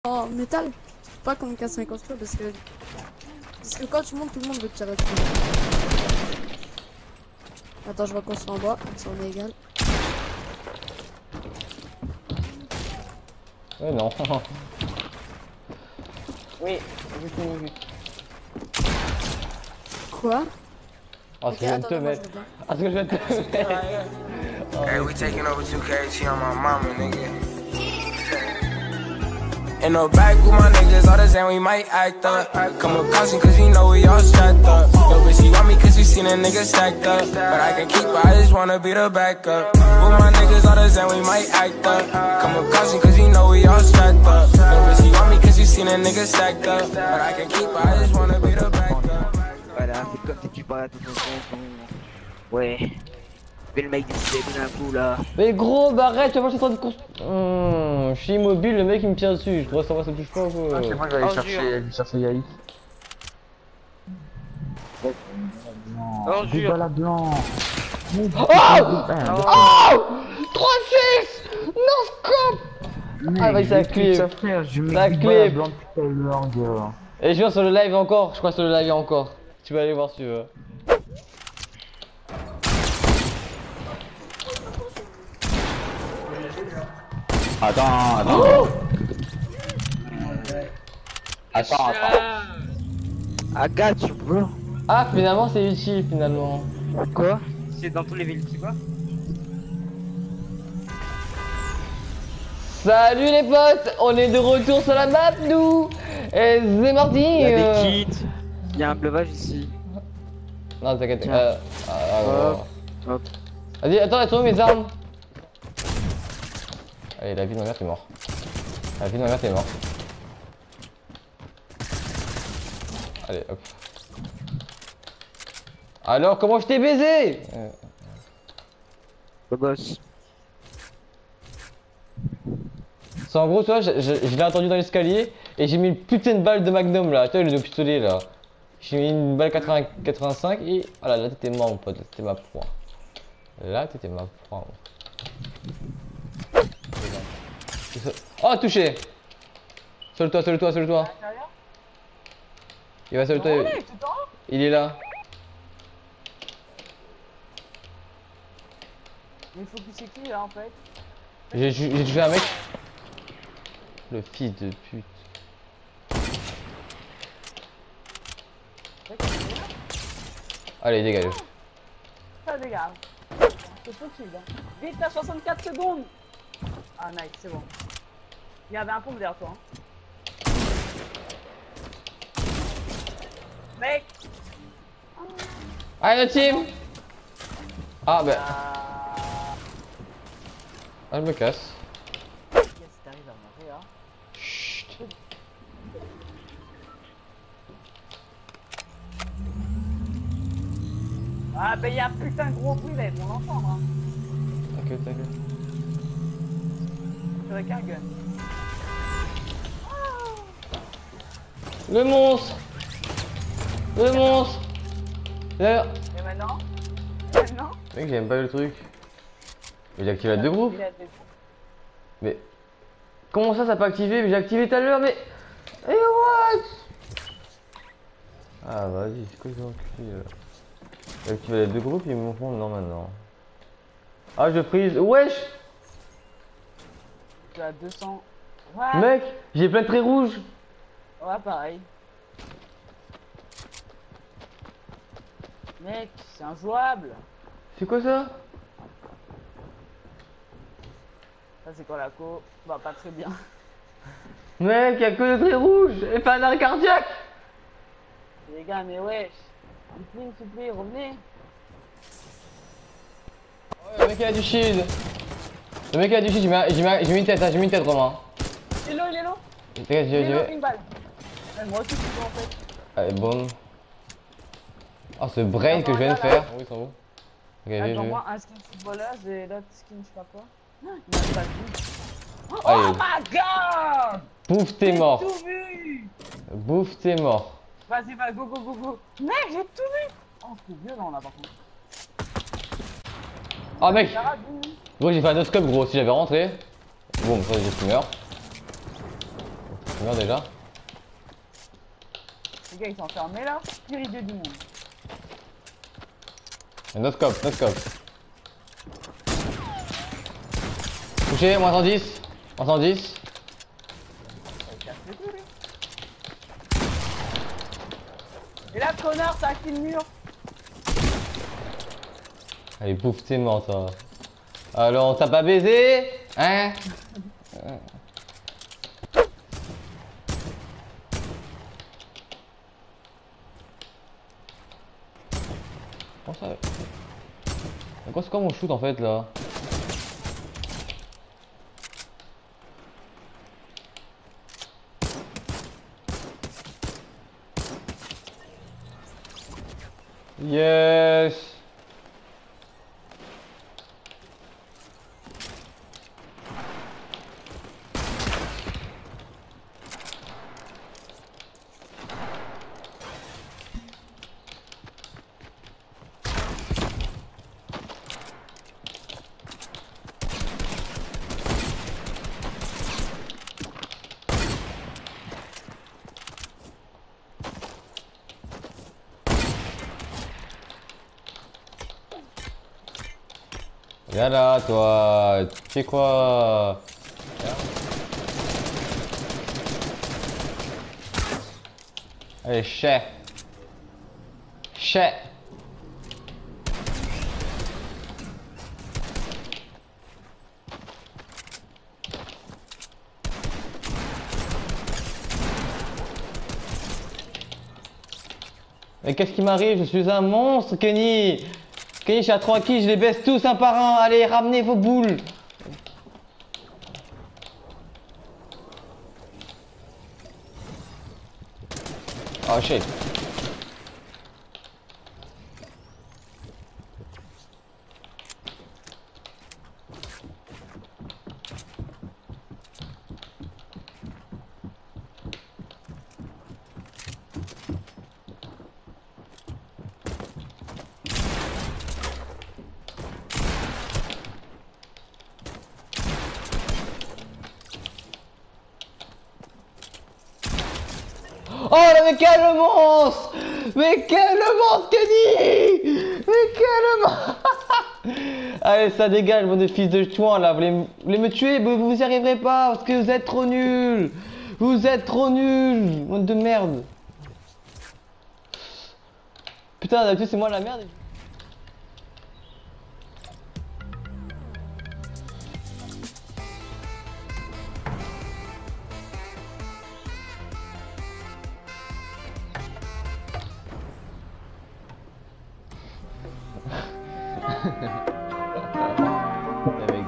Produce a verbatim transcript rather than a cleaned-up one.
en métal, pas comme K cinquante-trois parce que parce que quand tu montes, tout le monde veut te tirer dessus. Attends, je vais construire en bois, comme ça on est égal. Ouais, non. Oui, Quoi? Ah, ce que je viens de te mettre. Ah, ce que je viens de te mettre. Hey, we taking over two K T on my mama, nigga. In the back with my niggas, all the same, we might act up. Come with caution, cause you know we all strapped up. Yo, bitch, she want me cause we seen a nigga stacked up. But I can keep her, I just wanna be the backup. With my niggas, all the same, we might act up. Come with caution, cause you know we all strapped up. Yo, bitch, she want me cause we seen a nigga stacked up. But I can keep her, I just wanna be the backup. Voilà, c'est comme si tu parlais à ton ton. Ouais. Mais le mec décidé d'un coup là. Mais gros, bah arrête, tu vois, je suis en train de construire. Mmh, je suis immobile, le mec il me tient dessus. Je dois savoir ça touche pas ou quoi. Ok, moi je vais aller chercher, aller chercher Yaï. Oh, Des balles à blanc. Oh Oh trois six non scope. Ah bah ça clip. Ça frère, je mets Ça des balles à clip. blanc depuis tout à l'heure, gars. Et je viens sur le live encore, je crois sur le live encore. Tu vas aller voir si tu veux. Attends, attends. Oh Attends, attends. I got you, bro. Ah finalement c'est utile finalement. Quoi? C'est dans tous les villes, tu vois? Salut les potes, on est de retour sur la map nous. Et c'est parti. Il y a euh... des kits. Il y a un pleuvage ici. Non t'inquiète. Tiens. Euh... Ah, ah, Hop, non. hop. Vas-y, attends, attends, où mes armes? Allez, la vie de ma mère t'es mort. La vie de ma mère t'es mort. Allez, hop. Alors, comment je t'ai baisé? euh... Le boss. C'est en gros, tu vois, je, je, je l'ai entendu dans l'escalier et j'ai mis une putain de balle de magnum là. Tu vois, le pistolet là. J'ai mis une balle quatre-vingts, quatre-vingt-cinq et voilà, là t'étais mort mon pote, c'était ma proie. Là t'étais ma proie. Oh, touché! Sur le toit, sur le toit, sur le toit. Il va sur le toit. Il est là. Mais faut qu'il c'est qui là en fait? J'ai j'ai tué un mec. Le fils de pute. Allez, dégage. Ça dégage. C'est possible. Hein. Vite, t'as soixante-quatre secondes. Ah nice, c'est bon. Il y avait un pompe derrière toi. Hein. Mec. Allez, notre team. Ah, bah. Ah. Ah, je me casse. Yes, t'arrives à mourir. Hein. Chut. Ah bah y'a putain de gros bruit là, ils vont l'entendre. Hein. T'inquiète, t'inquiète. Avec un gun. Le monstre. Le monstre. Là. Et maintenant? Maintenant? Mec, j'aime pas le truc. Mais j'ai activé la deux groupes. Il a des- Mais. Comment ça, ça peut activer? Mais j'ai activé tout à l'heure, mais. Et what? Ah, vas-y, c'est quoi ces enculés là? J'ai activé les deux groupes, ils me font non maintenant. Ah, je prise. Wesh! Tu as deux cents. Ouais. Mec, j'ai plein de traits rouges. Ouais, pareil. Mec, c'est injouable. C'est quoi ça? Ça, c'est quoi la co? Bah, pas très bien. Mec, y'a que des traits rouges et pas un arrêt cardiaque. Les gars, mais wesh. S'il vous plaît, s'il vous plaît, revenez. Ouais, le mec il a du shield. Le mec il a du shield, j'ai mis, j'ai mis, j'ai mis une tête, hein, j'ai mis une tête Romain. Il est là, il est là. T'inquiète, Il j'ai est là, j'ai. une balle. Ouais, moi aussi, je suis en fait. Allez, bon. Oh, ce brain que je viens de faire. Oui, ils sont où? Ok, j'ai Attends, vu. moi, un skin footballeur et l'autre skin, je sais pas quoi. Non, il m'a pas vu. Oh Allez. my god! Bouffe, t'es J'ai mort. tout vu! Bouffe, t'es mort. Vas-y, vas-y, go, go, go, go. Mec, j'ai tout vu! Oh, c'est violent là par contre. Oh, mec. Carabine. Gros, j'ai fait un no-scope, gros. Si j'avais rentré. Boum, ça, j'ai fumeur. Combien déjà? Les gars, ils sont enfermés là. Pire idée du monde. Notre scope, notre scope. Touché, moins cent dix. Moins cent dix. Il casse les couilles, lui. Et là, connard, ça a activé le mur. Allez, bouffe tes morts, toi. Alors, on t'a pas baisé? Hein? Comment ça? Pourquoi c'est quoi mon shoot en fait là? Yes! Viens là, toi, tu fais quoi? Allez, chais. Chais. Mais qu'est-ce qui m'arrive? Je suis un monstre, Kenny. Kenny, je suis à trois kills, je les baisse tous un par un. Allez, ramenez vos boules. Oh shit. Oh là, mais quel monstre! Mais quel monstre, Kenny! Mais quel monstre! Allez, ça dégage, mon fils de chouin là, vous voulez, vous voulez me tuer, mais vous y arriverez pas parce que vous êtes trop nuls! Vous êtes trop nuls! Monde de merde! Putain, d'habitude c'est moi la merde! Avec